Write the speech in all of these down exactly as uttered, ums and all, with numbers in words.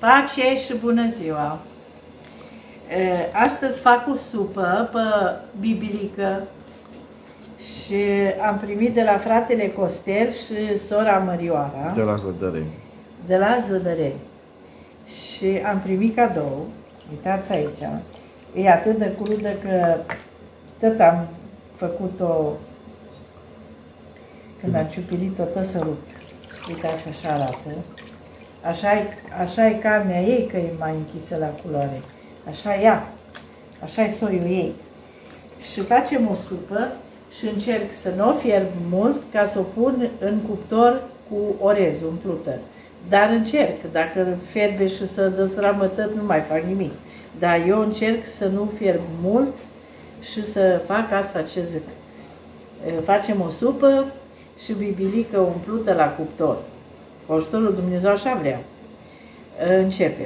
Pace și bună ziua! Astăzi fac o supă pe bibilică și am primit de la fratele Costel și sora Mărioara. De la Zădăreni. De la Zădăreni. Și am primit cadou. Uitați aici. E atât de crudă că tot am făcut-o când am ciupilit-o, tot să rupt. Uitați, așa arată. Așa e, așa e carnea ei, că e mai închisă la culoare. Așa e ea. Așa e soiul ei. Și facem o supă și încerc să nu o fierb mult ca să o pun în cuptor cu orez umplută. Dar încerc. Dacă fierbe și să dăsramă tot, nu mai fac nimic. Dar eu încerc să nu fierb mult și să fac asta ce zic. Facem o supă și bibilică umplută la cuptor. Cu ajutorul Dumnezeu așa vrea. Începem.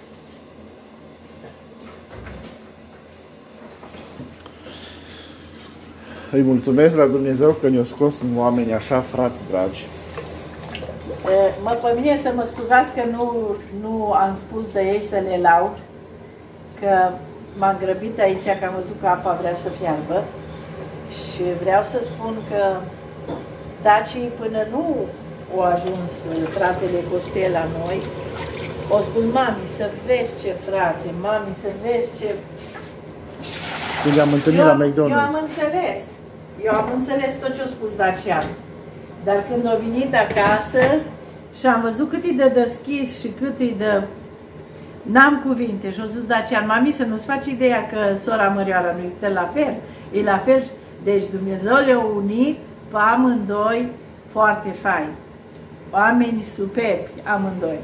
Îi mulțumesc la Dumnezeu că ne-a scos în oameni așa, frați dragi. Mă pe mine să mă scuzați că nu, nu am spus de ei să le laud, că m-am grăbit aici, că am văzut că apa vrea să fiarbă și vreau să spun că dacii până nu au ajuns fratele Costel la noi, o spun, mami, să vezi ce frate, mami, să vezi ce... Când am întâlnit eu, la McDonald's. Eu am înțeles, eu am înțeles tot ce a spus Dacian, dar când a venit acasă și am văzut cât e de deschis și cât e de... N-am cuvinte și o zis Dacian, mami, să nu-ți faci ideea că sora Mărioara nu e la fel, e la fel. Deci Dumnezeu le-a unit pe amândoi foarte fain. Oameni superbi, amândoi.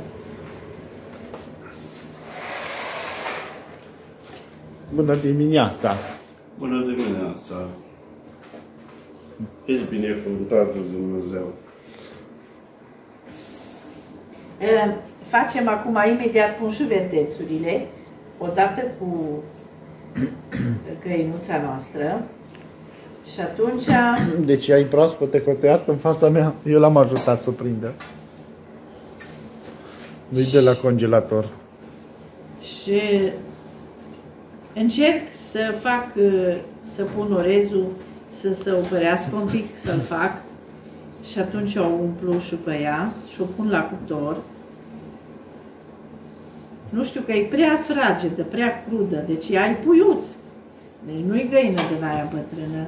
Bună dimineața! Bună dimineața! Ești binecuvântat de Dumnezeu. E, facem acum, imediat pun și verdețurile, odată cu găinuța noastră. Și atunci... Deci ai proaspăt coteat în fața mea. Eu l-am ajutat să prindă. Nu-i de la congelator. Și încerc să fac, să pun orezul, să se opărească un pic, să-l fac. Și atunci o umplu și pe ea și o pun la cuptor. Nu știu, că e prea fragedă, prea crudă, deci ea e puiuț. Deci nu-i găină din aia bătrână.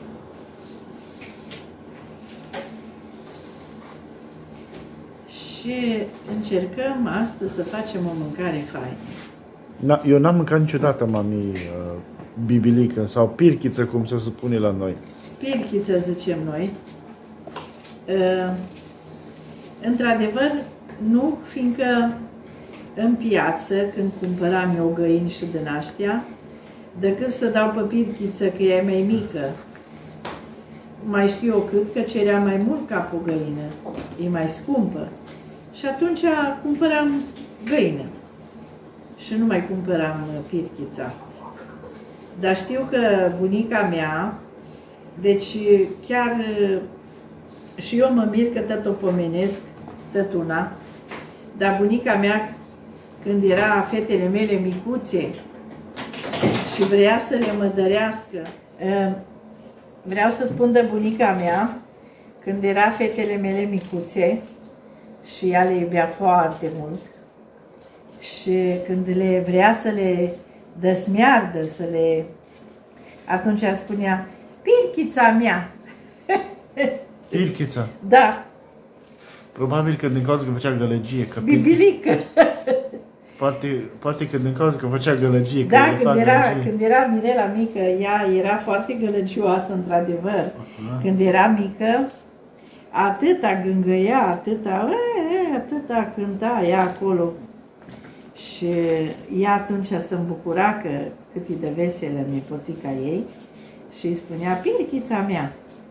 Și încercăm astăzi să facem o mâncare faină. Eu n-am mâncat niciodată, mami, uh, bibilică sau pirchiță, cum se spune la noi. Pirchiță, zicem noi. Uh, Într-adevăr, nu, fiindcă în piață, când cumpăram eu găini și din aștia, decât să dau pe pirchiță, că ea e mai mică, mai știu eu cât, că cerea mai mult ca o găină, e mai scumpă. Și atunci cumpăram găină și nu mai cumpăram pirchița. Dar știu că bunica mea, deci chiar și eu mă mir că tot o pomenesc, tot una, dar bunica mea, când era fetele mele micuțe și vrea să le mădărească, vreau să spun de bunica mea, când era fetele mele micuțe, și ea le iubea foarte mult, și când le vrea să le desmiardă, să le... atunci ea spunea, pirchița mea. Pirchița? Da. Probabil că din cauza că făcea gălăgie. Că Bibilică. Poate, poate că din cauza că făcea gălăgie. Da, că când era, gălăgie. când era Mirela mică, ea era foarte gălăgioasă, într-adevăr. Uh-huh. Când era mică, atâta gângăia, atâta, e, e, atâta cânta ea acolo. Și ea atunci se îmbucura că cât e de veselă nepoțica ei și îi spunea, pirchița mea.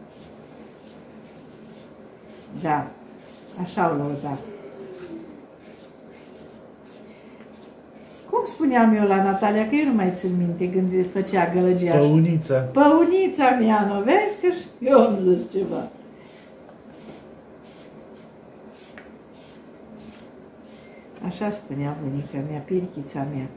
Da, așa o lăuda. Cum spuneam eu la Natalia, că eu nu mai țin minte când făcea gălăgia. Păunița. Păunița mea, nu vezi că eu am zis ceva. Așa spunea bunica mea, pirchița mea.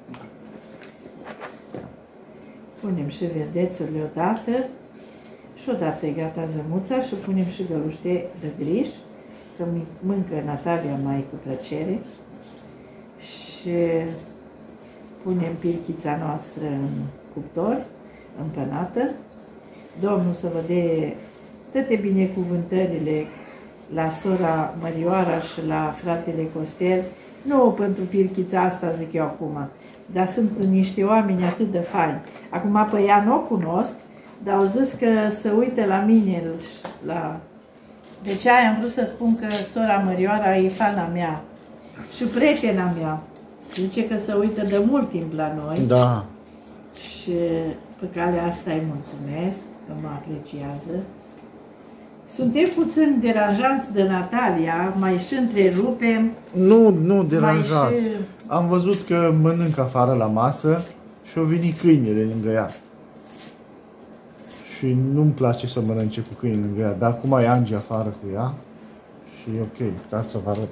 Punem și verdețurile odată și odată e gata zămuța și punem și găluște de griș, că mâncă Natalia mai cu plăcere. Și punem pirchița noastră în cuptor, împănată. Domnul să vă dea toate binecuvântările la sora Mărioara și la fratele Costel, nu pentru pirchița asta, zic eu acum, dar sunt niște oameni atât de faini. Acum pe ea nu o cunosc, dar au zis că să uite la mine. La... Deci aia am vrut să spun că sora Mărioara e fana mea și prietena mea. Zice că se uită de mult timp la noi. Da. Și pe calea asta îi mulțumesc că mă apreciază. Suntem puțin deranjanți de Natalia, mai și întrerupem. Nu, nu deranjați. Și... Am văzut că mănâncă afară la masă și au venit câinele lângă ea. Și nu-mi place să mănânce cu câinele lângă ea, dar acum e Angie afară cu ea și e ok, stați să vă arăt.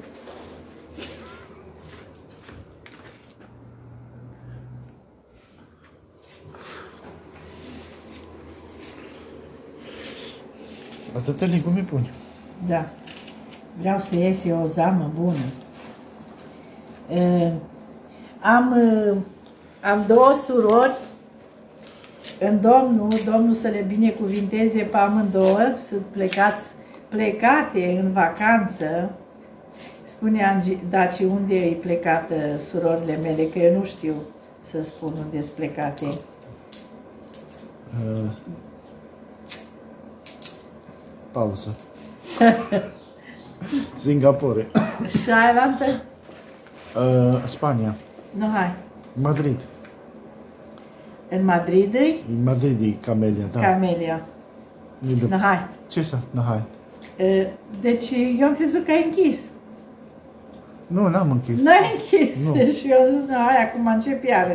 Atâtea legume puni. Da. Vreau să iese o zamă bună. Uh, am, uh, am două surori în Domnul, Domnul să le binecuvinteze pe amândouă, sunt plecați, plecate în vacanță. Spune Angie, Daci, unde e plecată surorile mele, că eu nu știu să spun unde sunt plecate. Uh. Pauză. Singapore. Și ailaltă? Uh, Spania. Nu, hai. Madrid. În Madrid e? În Madrid e Camelia, da. Camelia. Nu, hai. Ce să? Nu, hai. Uh, deci eu am crezut că ai închis. Nu, n-am închis. N-ai închis. Nu. Și eu am zis, nu, hai, acum încep iară.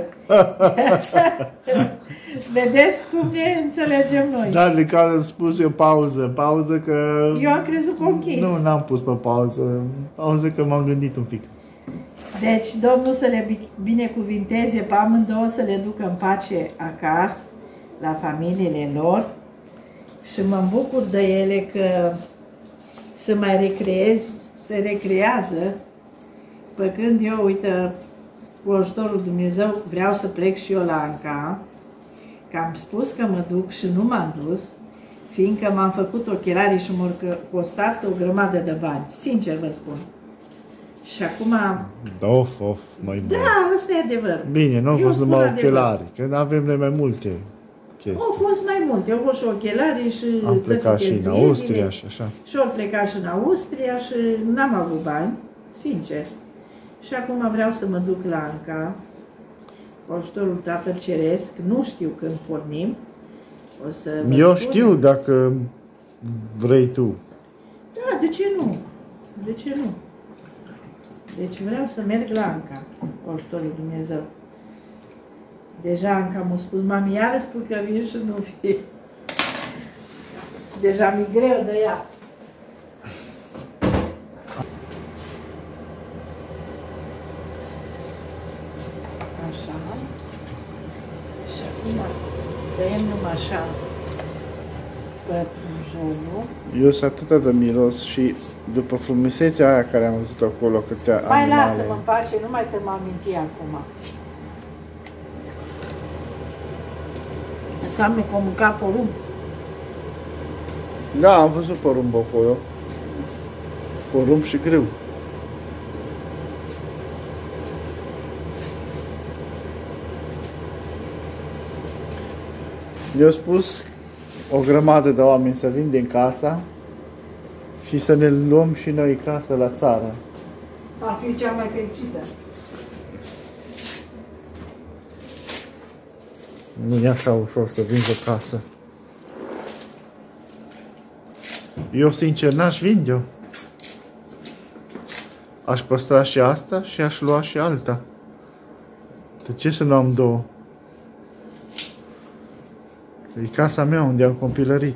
Vedeți cum ne înțelegem noi. Da, de care am spus eu pauză. Pauză că... Eu am crezut că o închis. Nu, n-am pus pe pauză. Pauză că m-am gândit un pic. Deci, Domnul să le binecuvinteze pe amândouă, să le ducă în pace acasă, la familiile lor. Și mă bucur de ele că se mai recreez, se recrează. Pe când eu, uite, cu ajutorul Dumnezeu, vreau să plec și eu la Anca, că am spus că mă duc și nu m-am dus, fiindcă m-am făcut ochelarii și m-au costat o grămadă de bani, sincer vă spun. Și acum... Of, of, mai bun. Da, ăsta e adevăr. Bine, nu au Eu fost spun numai adevăr. ochelari, că avem noi mai multe chestii. Au fost mai multe, au fost și ochelarii și... Am plecat și în cheltuielile. Austria și așa. Și au plecat și în Austria și n-am avut bani, sincer. Și acum vreau să mă duc la Anca, cu ajutorul Tatăl Ceresc, nu știu când pornim. O să vă Eu spun. știu dacă vrei tu. Da, de ce nu? De ce nu? Deci vreau să merg la Anca, cu ajutorul lui Dumnezeu. Deja Anca m-a spus, mami, iară spui că vin și nu vin. Deja mi-e greu de ea. Așa. Și acum tăiem numai așa pătrunjelul. Eu sunt atâta de miros și după frumusețea aia care am văzut acolo, câtea Mai animale. lasă-mă în pace, nu mai te mă aminti acum. Înseamnă că o mânca porumb. Da, am văzut porumb acolo. Porumb și grâu. Eu spus o grămadă de oameni să vindem casa și să ne luăm și noi casă la țară. A fi cea mai fericită. Nu e așa ușor să vinzi o casă. Eu, sincer, n-aș vinde-o. Aș păstra și asta și aș lua și alta. De ce să nu am două? E casa mea unde am copilărit.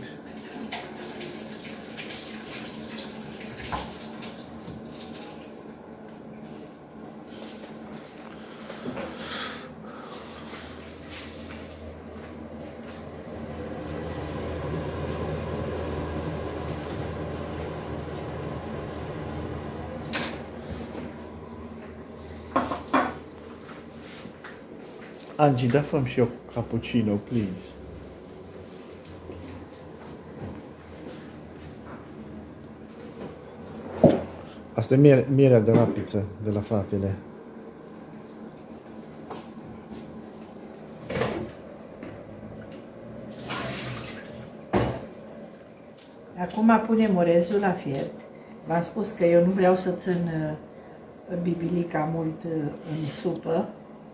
Angie, da fă-mi și eu cappuccino, please. Asta e miere, mierea de rapiță de la fratele. Acum punem orezul la fiert. V-am spus că eu nu vreau să țin uh, bibilica mult uh, în supă.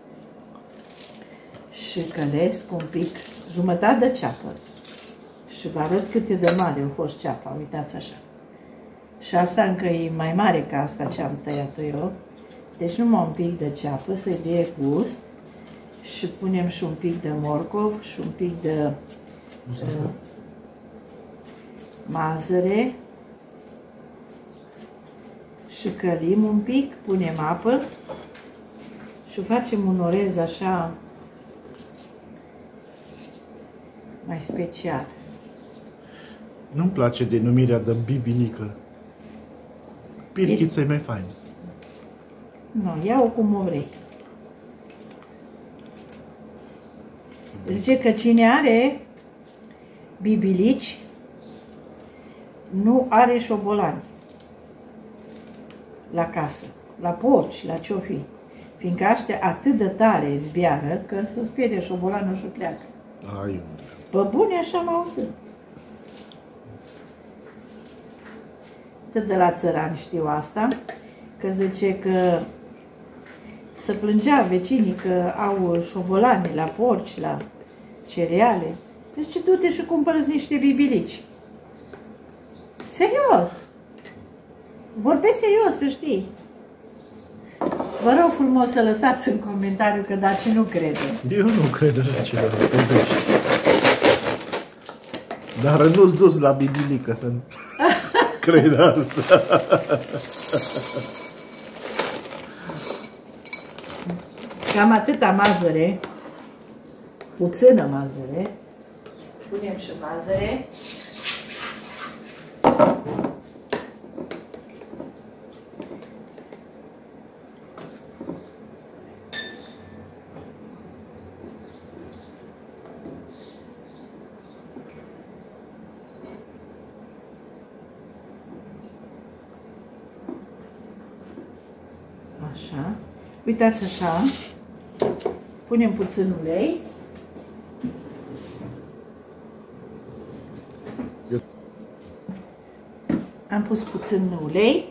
Și călesc un pic, jumătate de ceapă. Și vă arăt cât e de mare a fost ceapa, uitați așa. Și asta încă e mai mare ca asta ce am tăiat-o eu. Deci numai un pic de ceapă să-i dea gust. Și punem și un pic de morcov și un pic de uh, mazăre. Și călim un pic, punem apă și facem un orez așa mai special. Nu-mi place denumirea de bibilică. Pirchiță e mai fain. Nu, ia-o cum o vrei. Zice că cine are bibilici nu are șobolani la casă, la porci, la ce-o fi. Fiindcă aștia atât de tare zbiară că să sperie șobolanul și pleacă. Ai, Bă, bune, așa m-au auzit. Tot de la țărani știu asta, că zice că se plângea vecinii că au șobolani la porci, la cereale. Deci du-te și cumpără niște bibilici. Serios! Vorbesc serios, să știi. Vă rog frumos să lăsați în comentariu că Daci nu crede. Eu nu cred așa ceva, vorbești. Dar nu-ți dus la bibilică să cred asta. Cam atâta mazăre, puțină mazăre, punem și mazăre. Așa. Uitați așa. Punem puțin ulei. Eu... Am pus puțin ulei.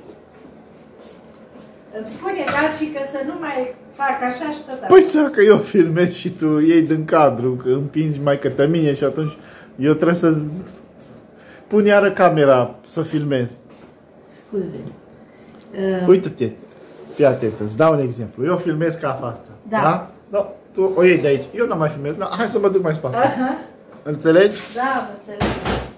Îmi spune Daci că să nu mai fac așa și tot așa. Păi dacă eu filmez și tu iei din cadru, că împingi mai către mine și atunci eu trebuie să pun iară camera să filmez. Scuze. Uh... Uită-te. Fii atent, îți dau un exemplu. Eu filmez ca asta. Da. Da? No, tu o iei de aici. Eu nu mai filmez. No, hai să mă duc mai spate. Aha. Înțelegi? Da, vă înțeleg.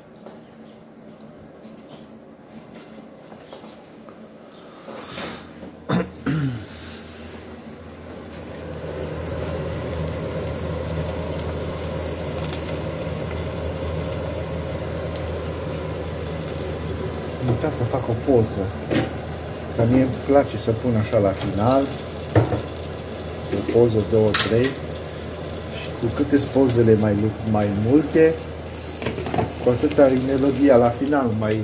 Am uitat să fac o poză. Că mie îmi place să pun așa la final. O poză, două, trei. Și cu câte pozele mai, mai multe, cu atât are melodia la final mai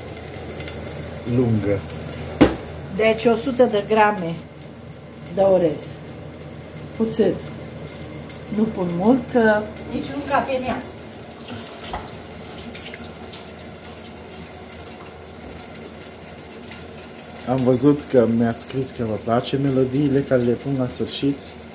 lungă. Deci o sută de grame de orez. Puțin. Nu pun mult, că nici nu cape în ea. Am văzut că mi-ați scris că vă place melodiile care le pun la sfârșit.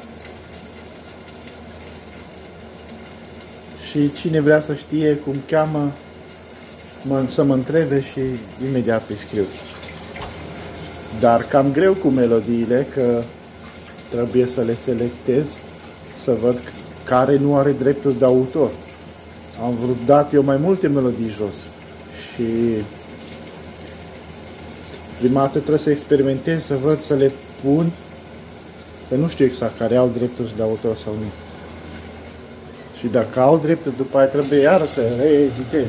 Și cine vrea să știe cum cheamă, mă, să mă întrebe și imediat îi scriu. Dar cam greu cu melodiile, că trebuie să le selectez, să văd care nu are drepturi de autor. Am vrut dat eu mai multe melodii jos și prima dată trebuie să experimentez, să văd, să le pun, că nu știu exact care au drepturi de autor sau nu. Și dacă au drepturi, după aia trebuie iară să reeditez.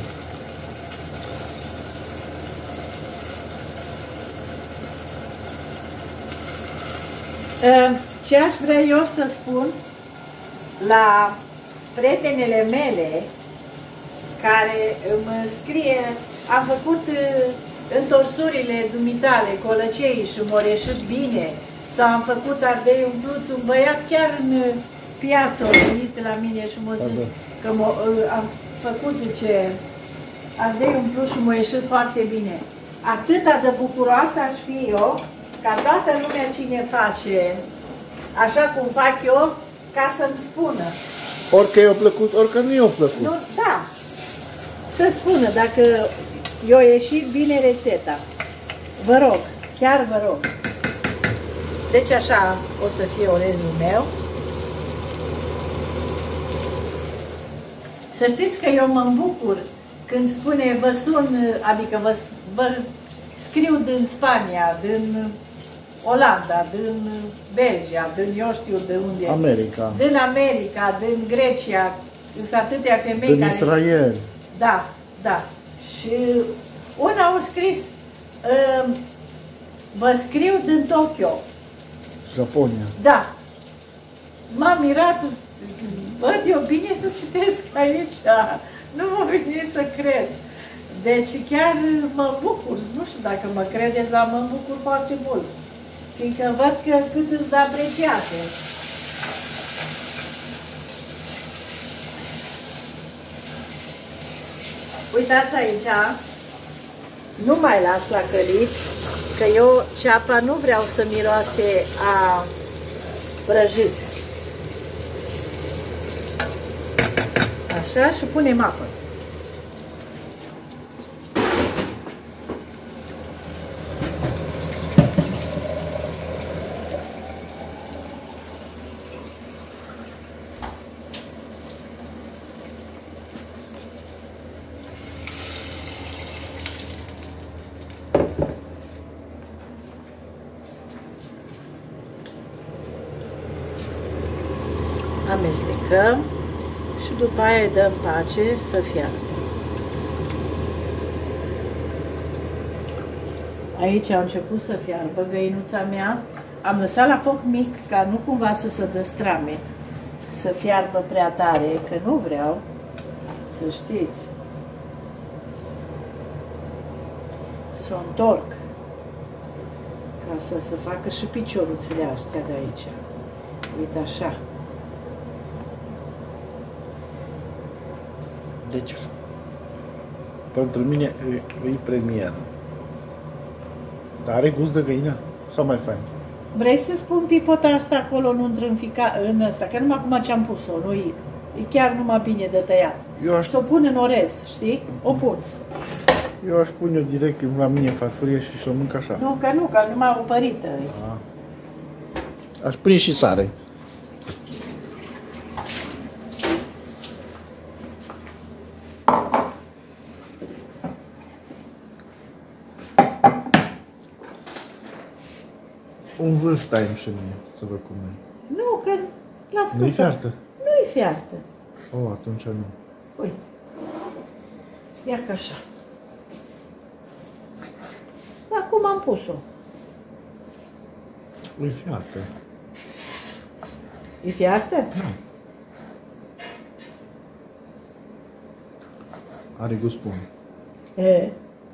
Ce aș vrea eu să spun, la prietenele mele care îmi scrie, am făcut întorsurile dumitale, colăcei și m-au ieșit bine, sau am făcut ardei umpluț, un băiat chiar în piață a venit la mine și m-a zis că am făcut, zice, ardei umpluț și m-a ieșit foarte bine. Atâta de bucuroasă aș fi eu, ca toată lumea cine face așa cum fac eu, ca să-mi spună. Orică i-a plăcut, orică nu i-a plăcut. Nu, da. Să spună dacă i-a ieșit bine rețeta. Vă rog, chiar vă rog. Deci așa o să fie orezul meu. Să știți că eu mă bucur când spune, vă sun, adică vă, vă scriu din Spania, din Olanda, din Belgia, din eu știu de unde. America. Din America, din Grecia, sunt atâtea femei din care... Israel. Da, da. Și una au scris, uh, vă scriu din Tokyo. Japonia. Da. M-am mirat, văd eu bine să citesc aici, nu mă vine să cred. Deci chiar mă bucur, nu știu dacă mă credeți, dar mă bucur foarte mult. Fiindcă văd că cât îți de apreciate. Uitați aici, nu mai las la călit, că eu ceapa nu vreau să miroase a prăjit. Așa, și punem apă. Amestecăm și după aia îi dăm pace să fiarbă. Aici a început să fiarbă găinuța mea. Am lăsat la foc mic ca nu cumva să se destrame, să fiarbă prea tare, că nu vreau, să știți. Să o întorc ca să se facă și picioruțele astea de aici. Uite așa. Deci, pentru mine e, e premieră. Dar are gust de găină? Sau mai fain? Vrei să spun pipota asta acolo, nu întrânfica în ăsta? Că numai acum ce-am pus-o, nu e. E chiar numai bine de tăiat. Eu aș... Și o pun în orez, știi? O pun. Eu aș pune-o direct la mine în farfurie și să o mânc așa. Nu, că nu, că numai o părită. A. Aș prinde și sare. Un vârf taiem și mie, să văd cum e. Nu, că las că Nu-i fiartă? Nu-i fiartă. Oh, atunci nu. Uite. Ia ca așa. Acum am pus-o. E fiartă. E fiartă? Da. Are gust bun. E.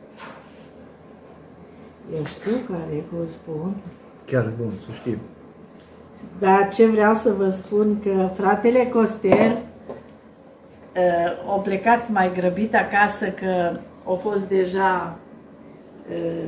Eu știu că are gust bun. Chiar bun, să știm. Dar ce vreau să vă spun că fratele Costel uh, a plecat mai grăbit acasă, că a fost deja uh,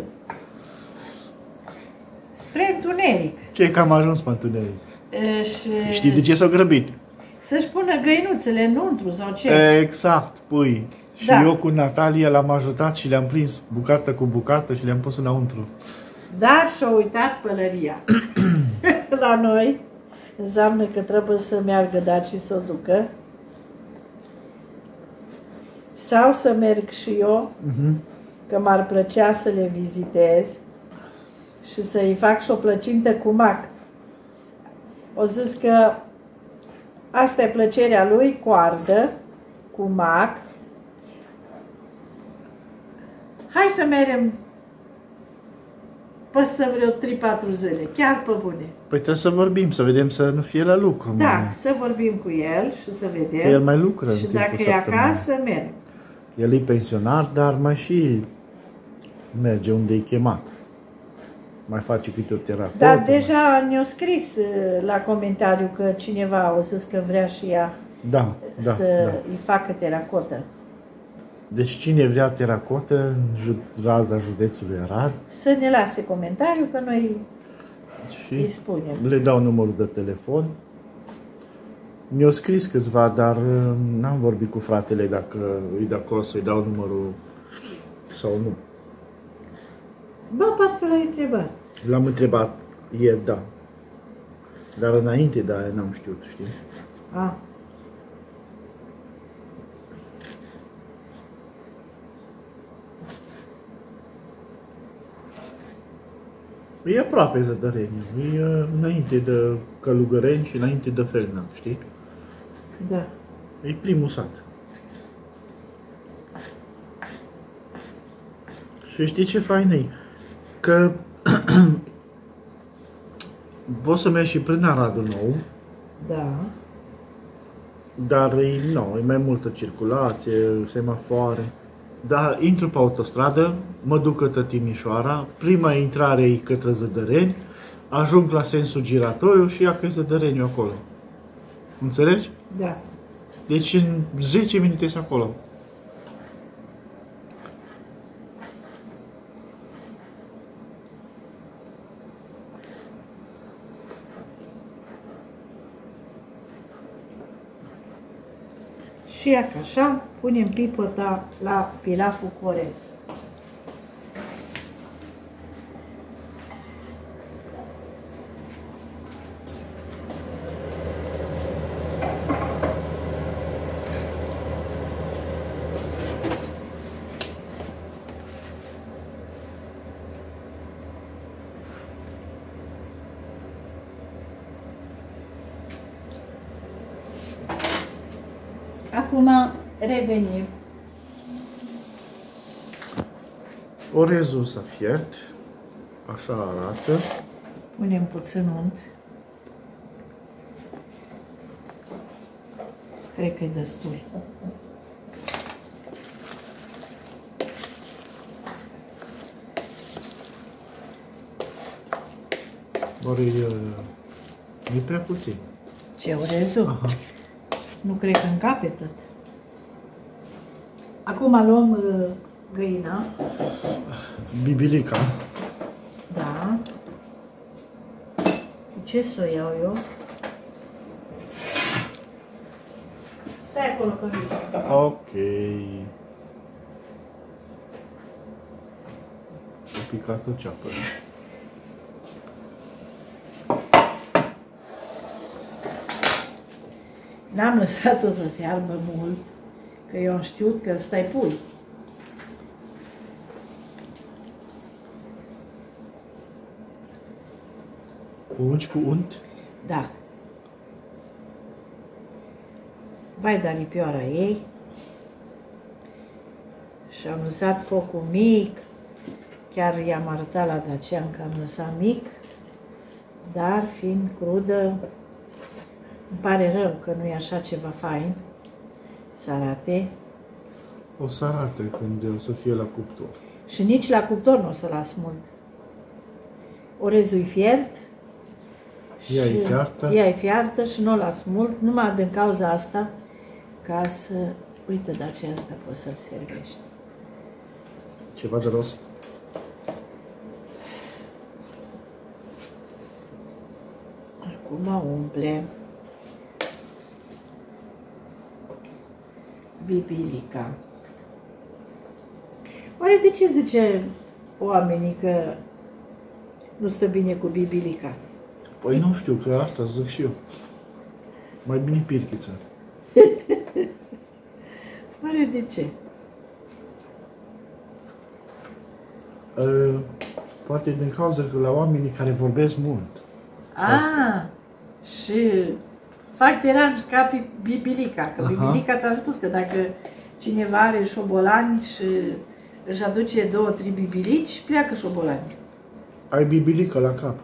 spre întuneric. Ce că am ajuns pe întuneric. Uh, și Știi de ce s-au grăbit? să-și pună găinuțele înăuntru sau ce? Exact, pui. Și Da. eu cu Natalia l-am ajutat și le-am prins bucată cu bucată și le-am pus înăuntru. Dar și-a uitat pălăria la noi. Înseamnă că trebuie să meargă Daci să o ducă. Sau să merg și eu, Uh-huh. că m-ar plăcea să le vizitez și să-i fac și o plăcintă cu mac. O zis că asta e plăcerea lui, coardă cu mac. Hai să mergem peste vreo trei patru zile, chiar pe bune. Păi trebuie să vorbim, să vedem să nu fie la lucru. Da, mai. să vorbim cu el și să vedem. Că el mai lucră în și timpul dacă e săptămânii. acasă, merg. El e pensionar, dar mai și merge unde e chemat. Mai face câte o terapie. Dar deja ne-au scris uh, la comentariu că cineva o să că vrea și ea Da, da, să da. îi facă teracotă. Deci cine vrea teracotă în ju raza județului Arad Să ne lase comentariu că noi și îi spunem. le dau numărul de telefon. Mi-au scris câțiva, dar uh, n-am vorbit cu fratele dacă îi de acolo să-i dau numărul sau nu. Ba, parcă l-ai întrebat. L-am întrebat ieri, da. Dar înainte de aia n-am știut, știi? A. E aproape Zădăreniu, e uh, înainte de Călugăreni și înainte de Felnac, știi? Da. E primul sat. Și știi ce fain e? Că poți să mergi și prin Aradul Nou, Da. dar e, no, e mai multă circulație, semafoare. Dar intru pe autostradă, mă duc către Timișoara, prima intrare e către Zădăreni, ajung la sensul giratoriu și ia că Zădăreniu acolo. Înțelegi? Da. Deci în zece minute sunt acolo. Și ia că așa, punem pipota la pilaful cu orez. Acum revenim. Orezul s-a fiert, așa arată. Punem puțin unt. Cred că e destul. Ori e prea puțin. Ce, orezul? Aha. Nu cred că încape tot. Acum luăm uh, găina. Bibilica. Da. Cu ce să o iau eu? Stai acolo că vii. Ok. A picat o ceapă. N-am lăsat-o să fiarbă mult, că eu am știut că stai pui. Ungi cu unt? Da. Vai da lipioara ei. Și am lăsat focul mic. Chiar i-am arătat la Dacian că am lăsat mic. Dar fiind crudă, îmi pare rău că nu e așa ceva fain să arate. O să arate când o să fie la cuptor. Și nici la cuptor nu o să las mult. Orezul-i fiert. Ea e și- fiartă. Ea e fiartă și nu o las mult, numai din cauza asta, ca să... Uite, de aceea asta poți să-l servești. Ceva de rost. Acum umple bibilica. Oare de ce zice oamenii că nu stă bine cu bibilica? Păi nu știu, că asta zic și eu. Mai bine pirchiță. Oare de ce? Uh, poate din cauza că la oamenii care vorbesc mult. Ah, și fac deranj ca bi- bibilica. Că Aha. bibilica ți-am spus că dacă cineva are șobolani și își aduce două, trei bibilici, pleacă șobolani. Ai bibilică la cap.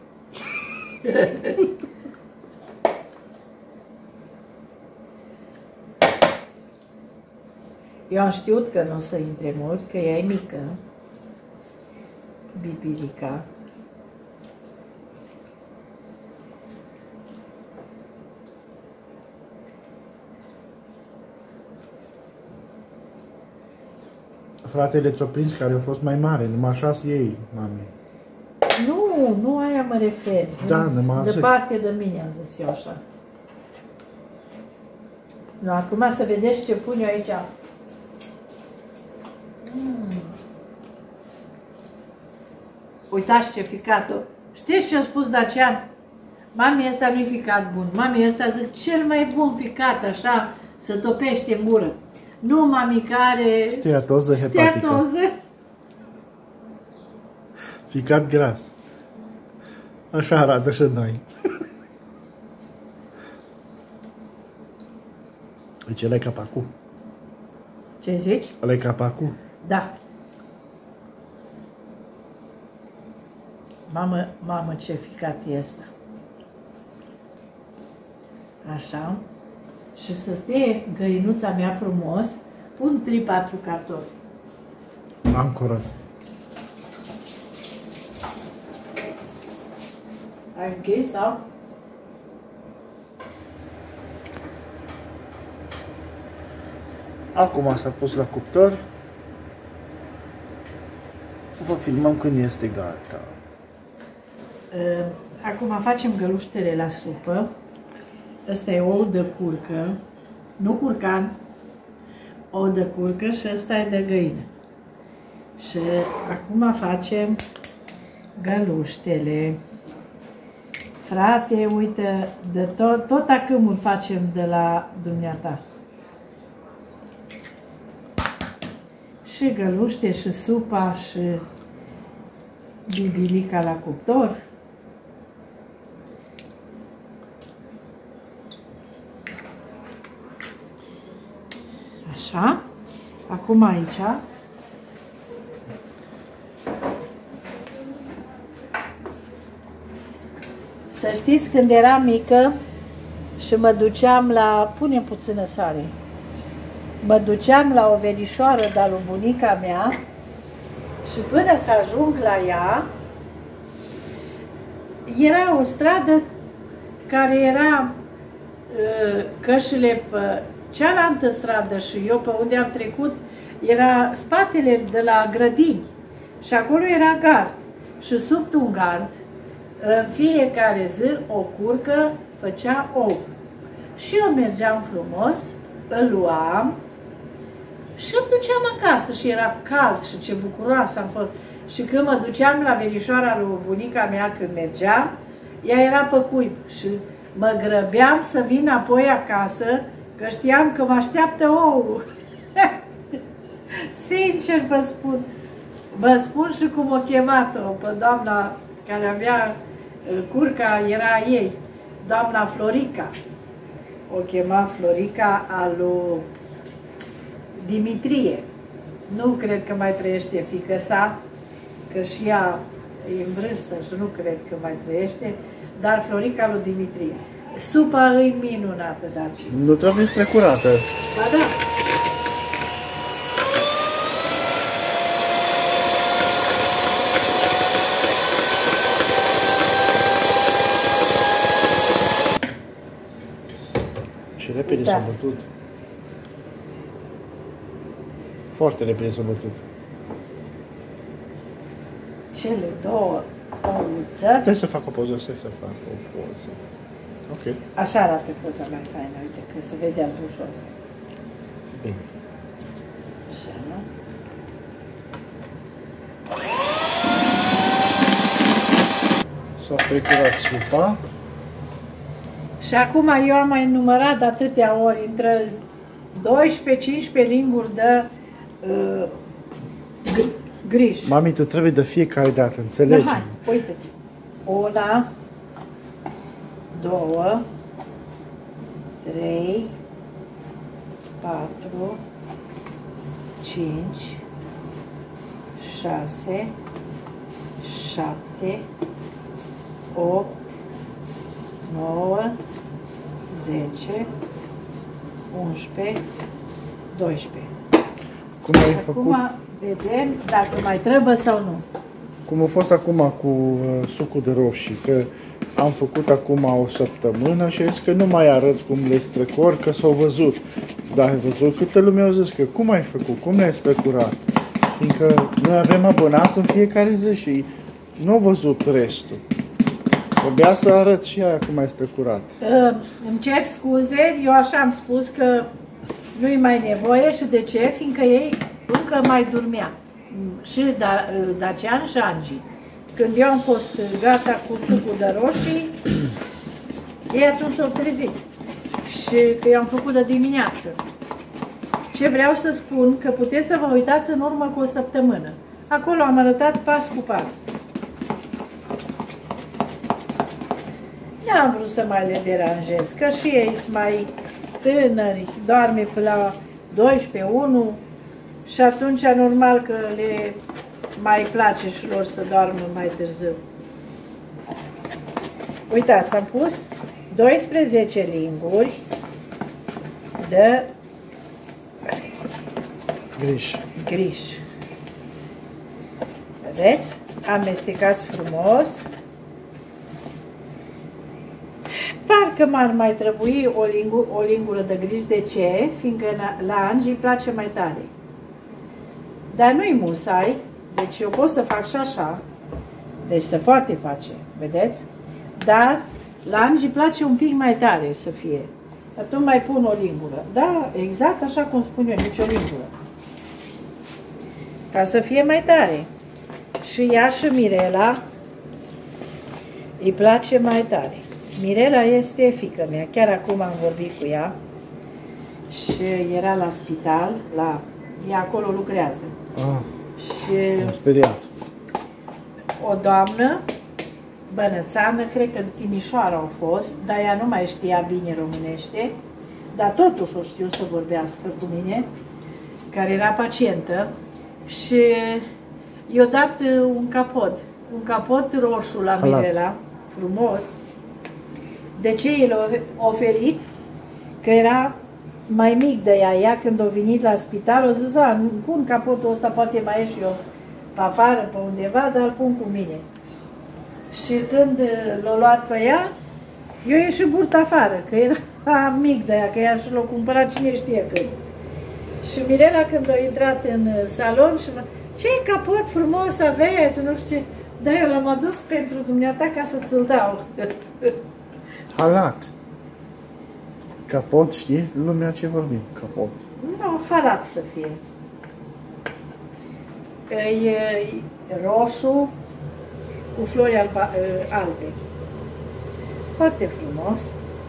Eu am știut că nu o să intre mult, că ea e mică. Bibilica. Fratele ți-o prins care a fost mai mare, numai șase ei, mami. Nu, nu aia mă refer. Da, numai atât. Departe de mine, am zis eu așa. Nu, acum să vedeți ce pun eu aici. Mm. Uitați ce ficat-o. Știți ce a spus Dacian? Mami, ăsta nu-i ficat bun. Mami, ăsta zic cel mai bun ficat, așa, să topește în gură. Nu, mami, care... Steatoză hepatică. Steatoză. Ficat gras. Așa arată și noi. Deci ăla e capacul. Ce zici? Ăla e capacul. Da. Mamă, mamă, ce ficat e ăsta. Așa. Și să stie găinuța mea frumos, pun trei patru cartofi. Am curat. Ai închis sau? Acum s-a pus la cuptor. Vă filmăm când este gata. Acum facem găluștele la supă. Ăsta e ou de curcă, nu curcan, ou de curcă și ăsta e de găină. Și acum facem găluștele. Frate, uite, de tot, tot acâmul facem de la dumneata. Și găluște, și supa, și bibilica la cuptor. Așa. Acum aici să știți, când eram mică și mă duceam la... Punem puțină sare. Mă duceam la o verișoară de-a lui bunica mea și până să ajung la ea era o stradă care era uh, cășile pe cealaltă stradă și eu pe unde am trecut era spatele de la grădini și acolo era gard și sub un gard în fiecare zi o curcă făcea ou și eu mergeam frumos, îl luam și îmi duceam acasă și era cald și ce bucuroasă am fost. Și când mă duceam la verișoara lui bunica mea când mergeam, ea era pe cuib și mă grăbeam să vin apoi acasă, că știam că mă așteaptă ouul. Sincer vă spun, vă spun și cum o chemat-o pe doamna care avea curca, era ei, doamna Florica. O chema Florica a lui Dimitrie. Nu cred că mai trăiește fiica sa, că și ea e în vârstă și nu cred că mai trăiește, dar Florica lui Dimitrie. Supa e minunată, Daci. Nu trebuie strecurată. Ba da. Și repede Da. s-a bătut. Foarte repede s-a bătut. Cele două ouță. Trebuie să fac o poză, să fac o poză. Ok. Așa arată poza mai faină, uite, că se vede albușul ăsta. Bine. Așa, nu? S-a strecurat supa. Și acum eu am mai numărat de atâtea ori, între doisprezece cincisprezece linguri de uh, griji. Mami, tu trebuie de fiecare dată, înțelegi? Da, hai, uite-te. Una, două, trei, patru, cinci, șase, șapte, opt, nouă, zece, unsprezece, doisprezece. Cum ai Acum făcut? vedem dacă mai trebuie sau nu. Cum a fost acum cu uh, sucul de roșii, că am făcut acum o săptămână și ai zis că nu mai arăți cum le strecori, că s-au văzut. Dar ai văzut câtă lume au zis că cum ai făcut, cum le-ai strecurat? Fiindcă noi avem abonați în fiecare zi și nu au văzut restul. Trebuia să arăți și aia cum ai strecurat. Uh, îmi cer scuze, eu așa am spus că nu-i mai nevoie și de ce? Fiindcă ei încă mai dormea. Și da, Dacian și Angi. Când eu am fost gata cu sucul de roșii, ei atunci s-au trezit. Și că eu am făcut de dimineață. Ce vreau să spun, că puteți să vă uitați în urmă cu o săptămână. Acolo am arătat pas cu pas. N-am vrut să mai le deranjez, că și ei sunt mai tânări, doarme până la doisprezece, unu și atunci normal că le mai place și lor să doarmă mai târziu. Uitați, am pus doisprezece linguri de Griș. griș. Vedeți? Amestecați frumos. Parcă m-ar mai trebui o, lingu o lingură de griș. De ce? Fiindcă la Angi îi place mai tare. Dar nu-i musai. Deci eu pot să fac și așa. Deci se poate face. Vedeți? Dar la Angi îi place un pic mai tare să fie. Atunci mai pun o lingură. Da, exact așa cum spun eu, nici o lingură. Ca să fie mai tare. Și ea și Mirela îi place mai tare. Mirela este fiica mea. Chiar acum am vorbit cu ea și era la spital, la... ea acolo lucrează. Ah, și am speriat. o doamnă bănățană, cred că în Timișoara au fost, dar ea nu mai știa bine românește, dar totuși o știu să vorbească cu mine, care era pacientă și i-a dat un capot, un capot roșu la Mirela, frumos. De ce i l-a oferit? Că era mai mic de ea. Ea când a venit la spital, o zis, a, pun capotul ăsta, poate mai ieși eu pe afară, pe undeva, dar îl pun cu mine. Și când l-a luat pe ea, eu ieși burta afară, că era mic de ea, că ea și l-a cumpărat cine știe când. Și Mirela când a intrat în salon și mă, ce capot frumos aveți, nu știu ce, dar eu l-am adus pentru dumneata ca să ți-l dau. Halat. Capot, știi? Lumea ce vorbim, capot. Nu, halat să fie. E roșu cu flori alba, albe. Foarte frumos.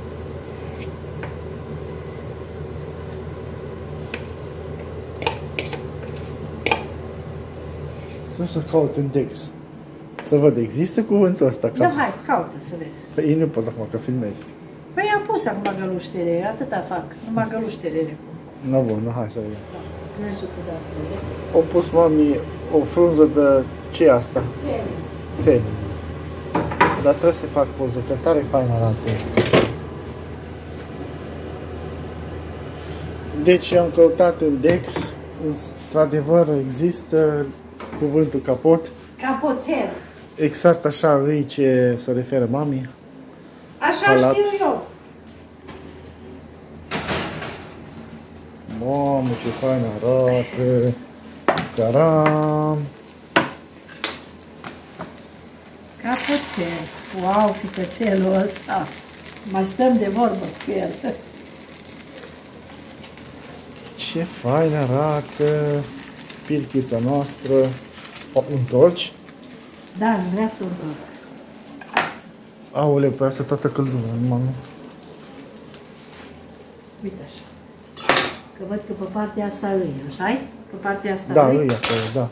Să să caut în text. Să văd, există cuvântul ăsta? Nu, hai, caută să vezi. Păi ei nu pot acum, că filmez. Păi am pus acum găluștere, atâta fac, numai găluștere. Nu, bun, nu, hai să vedem. Da. Au pus mami o frunză de ce e asta? Țeni. Dar trebuie să fac poză, că tare fain arată. Deci am căutat în Dex, într-adevăr există cuvântul capot. Capoțel. Exact așa îi ce se referă mami. Așa Halat. știu eu. Mamă, ce fain arată! Caram! Capoțel. Wow, ficățelul ăsta. Mai stăm de vorbă cu el. Ce fain arată pirchița noastră. O întorci? Da, nu vrea să o întorc. Aoleu, pe asta toată căldura, numai nu. Uite așa. Că văd că pe partea asta îi, așa-i? Pe partea asta Da, îi. îi acolo, da.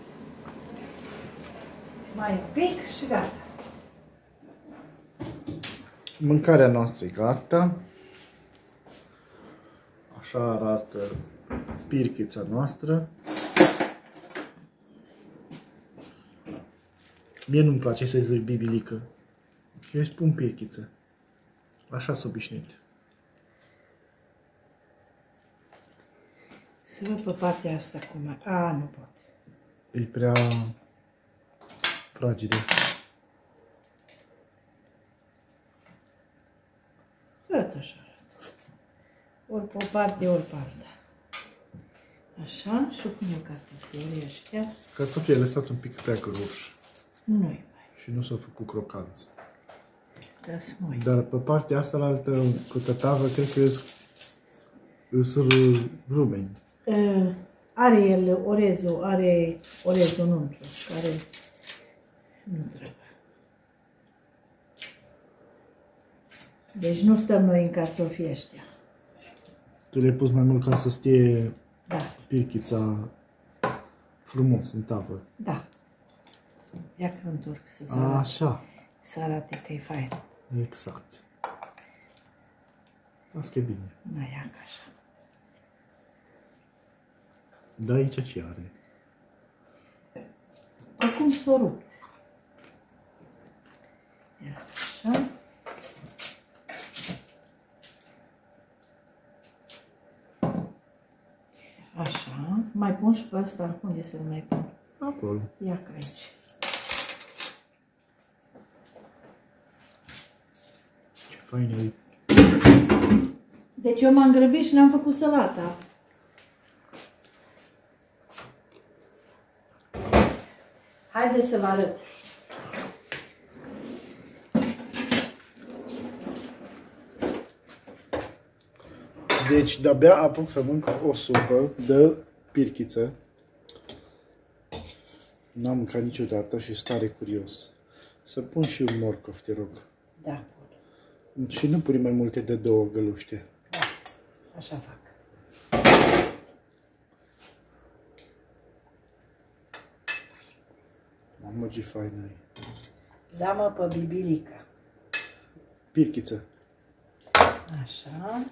Mai un pic și gata. Mâncarea noastră e gata. Așa arată pirchița noastră. Mie nu-mi place să-i zic bibilică. Eu îi spun pirchiță. Așa s-a obișnuit. Să văd pe partea asta cum e. A, nu pot. E prea fragedă. Tot așa arată. Ori pe o parte, ori pe alta. Așa, și cum e cartofiele ăștia? Cartofiele stat un pic prea groși Nu-i mai. și nu s-au făcut crocanți. Da, smoi. Dar pe partea asta la altă, cu tătavă, cred că sunt rumeni. Uh, are el orezul, are orezul ununtru, care nu trebuie. Deci nu stăm noi în cartofii ăștia. Tu le-ai pus mai mult ca să stie Da, pirchița frumos în tavă. da. Ia că întorc să se A, arate, așa, să arate că e fain. exact. Asta e bine. Da, ia că așa. Da, aici ce are? Acum s-o rupt. Ia așa. Așa. Mai pun și pe asta. Unde să-l mai pun? Acolo. Ia că aici. Ce fain e. Deci eu m-am grăbit și n-am făcut salata. Haideți să vă arăt. Deci de-abia apuc să mânc o supă de pirchiță. N-am mâncat niciodată și stare curios. Să pun și un morcov, te rog. Da, Și nu pui mai multe de două găluște. da, așa fac. Mamă, ce faină e. Zamă pe bibilică. Pirchiță. Așa.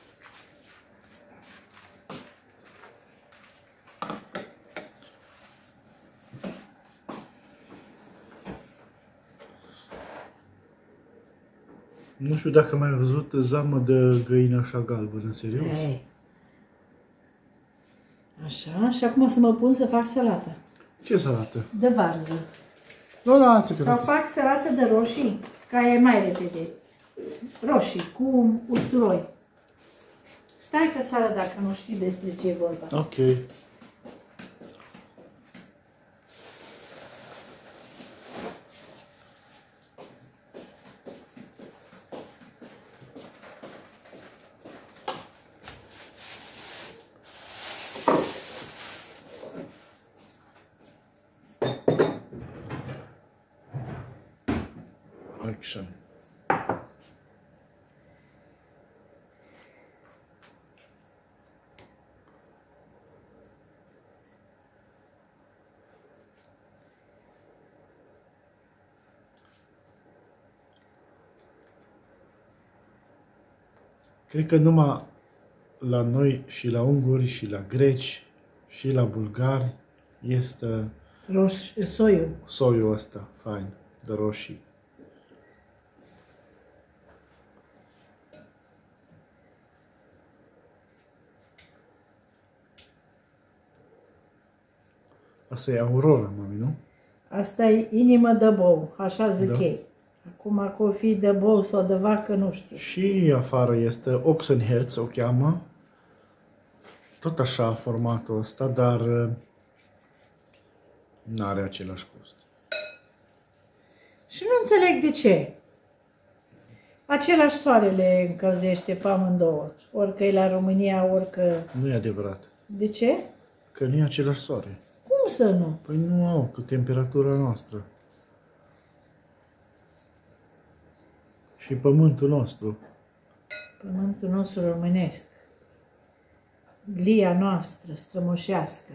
Nu știu dacă mai ai văzut zamă de găină așa galbenă, serios? Ei. Așa, și acum o să mă pun să fac salată. Ce salată? De varză. Nu, lasă că Sau fac. fac salată de roșii, care e mai repede. Roșii cu usturoi. Stai că sară dacă nu știi despre ce e vorba. Ok. Action. Cred că numai la noi și la unguri și la greci și la bulgari este Roș, soiul. soiul ăsta, fain, de roșii. Asta e Aurora, mami, nu? Asta e inimă de bou, așa zic Da. ei. Acum că o fi de bou sau de vacă, nu știu. Și afară este Oxenherz, o cheamă. Tot așa formatul ăsta, dar nu are același gust. Și nu înțeleg de ce. Același soarele încălzește pe amândouă. Orică e la România, orică... Nu e adevărat. De ce? Că nu e același soare. Cum să nu? Păi nu au cu temperatura noastră. Și pământul nostru. Pământul nostru românesc. Glia noastră, strămoșească.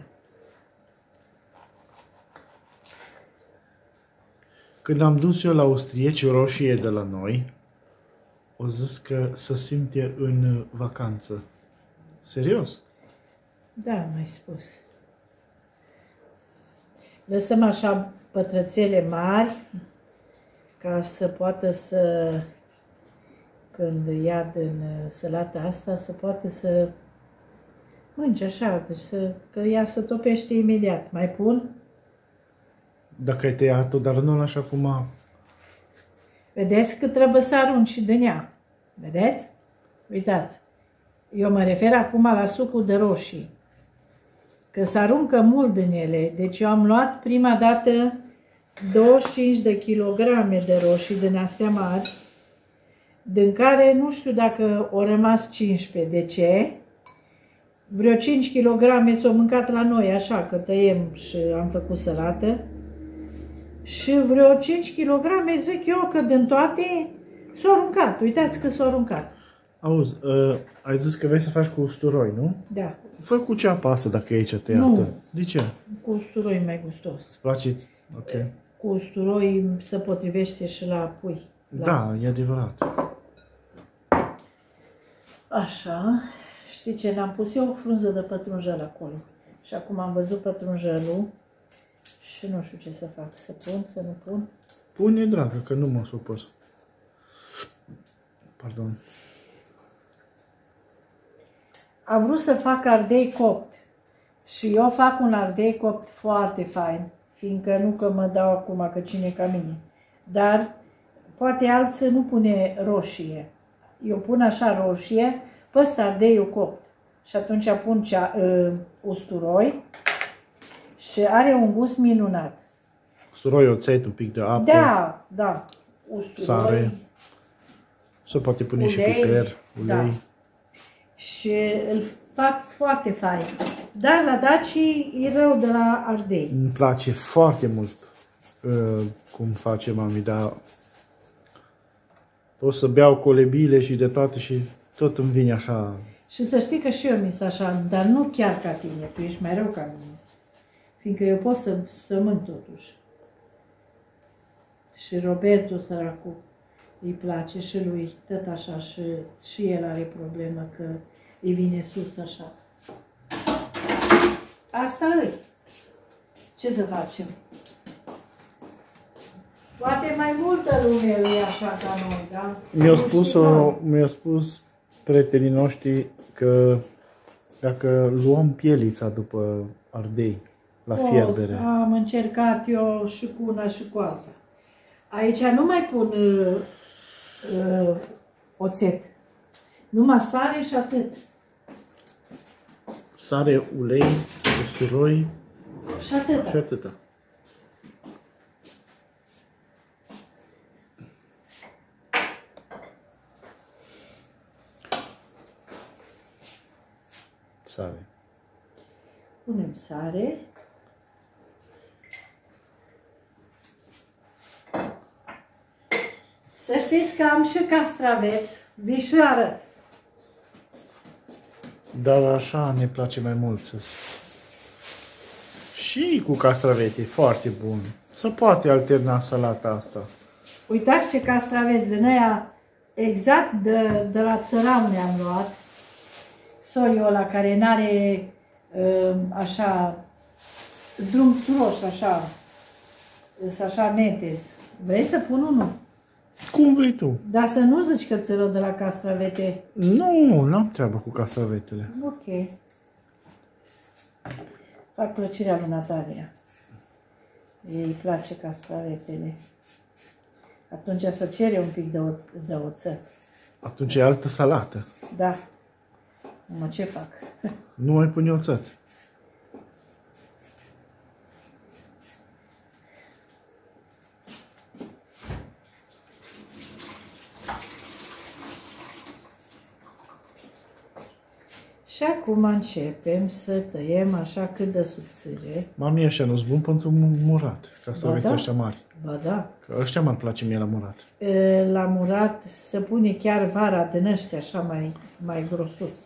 Când am dus eu la austrieci roșie de la noi, o zis că se simte în vacanță. Serios? Da, mai spus. Lăsăm așa pătrățele mari ca să poată să, când ia din salata asta, să poată să mânci așa, deci să, că ea se topește imediat. Mai pun? Dacă ai tăiat-o, dar nu așa cum a... Vedeți că trebuie să arunci și din ea. Vedeți? Uitați. Eu mă refer acum la sucul de roșii. Că se aruncă mult din ele. Deci eu am luat prima dată douăzeci și cinci de kilograme de roșii din astea mari, din care nu știu dacă au rămas cincisprezece. De ce? Vreo cinci kilograme s-au mâncat la noi, așa, că tăiem și am făcut salată. Și vreo cinci kilograme, zic eu, că din toate s-au aruncat. Uitați că s-au aruncat. Auzi, uh, ai zis că vrei să faci cu usturoi, nu? Da. Fă cu ceapa asta dacă e aici tăiată. Nu. De ce? Cu usturoi e mai gustos. Îți place? Ok. Cu usturoi se potrivește și la pui. La... Da, e adevărat. Așa. Știi ce? Ne-am pus eu o frunză de pătrunjel acolo. Și acum am văzut pătrunjelul și nu știu ce să fac. Să pun, să nu pun? Pune, dragă, că nu mă supăr. Pardon. Am vrut să fac ardei copt. Și eu fac un ardei copt foarte fain. Fiindcă nu că mă dau acum că cine ca mine. Dar poate alții nu pune roșie. Eu pun așa roșie pe ăsta ardeiul copt. Și atunci pun cea, uh, usturoi și are un gust minunat. Usturoi, oțet, un pic de apă. Da, da. Usturoi. Sare. Se poate pune ulei, și piper, ulei. Da. Și îl fac foarte fain. Dar la Daci e rău de la ardei. Îmi place foarte mult uh, cum face mami, dar pot să beau colebile și de toate și tot îmi vine așa. Și să știi că și eu mi-s așa, dar nu chiar ca tine, tu ești mai rău ca mine. Fiindcă eu pot să, să mânc totuși. Și Roberto, săracul, îi place și lui tot așa și, și el are problemă că îi vine sus așa. Asta e. Ce să facem? Poate mai multă lume e așa ca noi, da? Mi-au spus, mi-au spus prietenii noștri că dacă luăm pielița după ardei la fierbere. O, am încercat eu și cu una și cu alta. Aici nu mai pun uh, uh, oțet. Numai sare și atât. Sare, ulei, usturoi Și atât. și atâta. Sare. Punem sare. Să știți că am și castraveți. Vi și arăt. Dar așa ne place mai mult să... Și cu castravete, foarte bun. Se poate alterna salata asta. Uitați ce castraveți din aia exact de, de la țăran ne-am luat. Soiul ăla care n-are uh, așa zdrumțuroși, așa, sunt așa netezi. Vrei să pun unul? Cum vrei tu. Dar să nu zici că ți-l de la castravete. Nu, n-am treabă cu castravetele. Ok. Fac plăcerea lui Natalia. Ei îi place castravetele. Atunci să cere un pic de, o, de oțet. Atunci e altă salată. Da. Mă, ce fac? Nu mai pune oțet. Și acum începem să tăiem așa cât de subțire. Mami, așa nu-s bun pentru murat. Castraveții da. ăștia mari. Ba da. Că ăștia mă place mie la murat. E, la murat se pune chiar vara din ăștia așa mai, mai grosuți.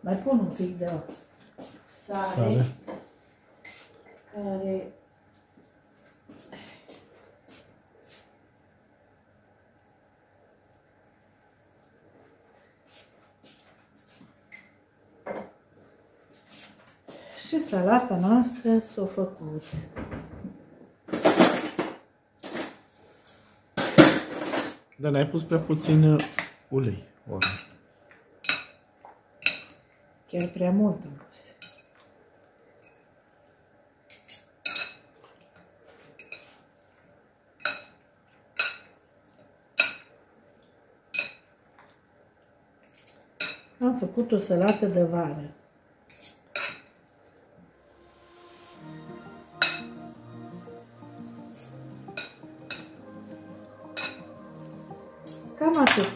Mai pun un pic de sare, Sare. care și salata noastră s-a făcut. Dar n-ai pus prea puțin ulei, ori. Chiar prea mult am pus. Am făcut o salată de vară. Cam atât.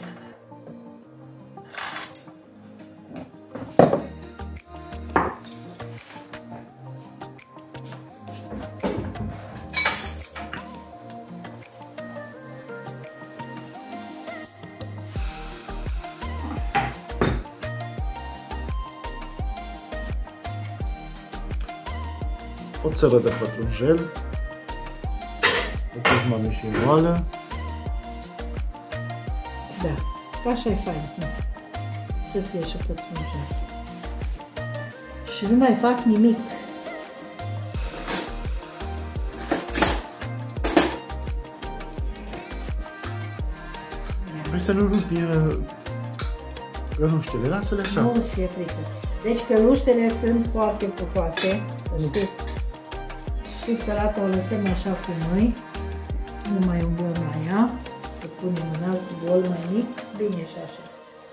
O țără de pătrunjel, o puzmă și moală. Da, așa e fain, nu? Să fie și pătrunjel. Și nu mai fac nimic. Vrei să nu rupi căluștele, lasă-le așa. Nu fie frică. Deci căluștele sunt foarte pufoase, să știți. Și salata o lăsăm așa cum noi. Nu mai umblăm la ea. Să punem în alt bol mai mic. Bine și așa.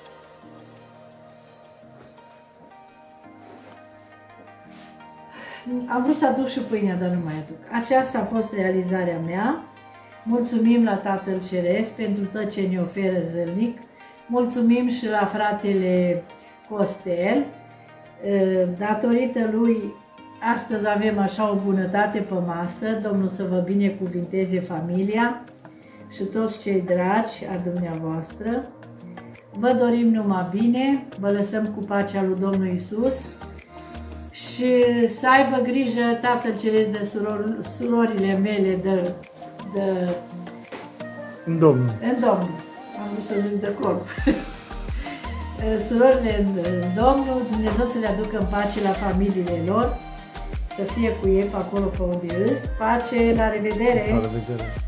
Am vrut să aduc și pâinea, dar nu mai aduc. Aceasta a fost realizarea mea. Mulțumim la Tatăl Ceresc pentru tot ce ne oferă zilnic. Mulțumim și la fratele Costel. Datorită lui, astăzi avem așa o bunătate pe masă. Domnul să vă binecuvinteze familia și toți cei dragi a dumneavoastră. Vă dorim numai bine, vă lăsăm cu pacea lui Domnul Iisus și să aibă grijă Tatăl Ceresc de suror, surorile mele de, de În Domnul. în Domnul. Am vrut să zic de corp. Surorile în, în Domnul, Dumnezeu să le aducă în pace la familiile lor, să fie cu ei pe acolo pe unde îs. Pace, la revedere! La revedere!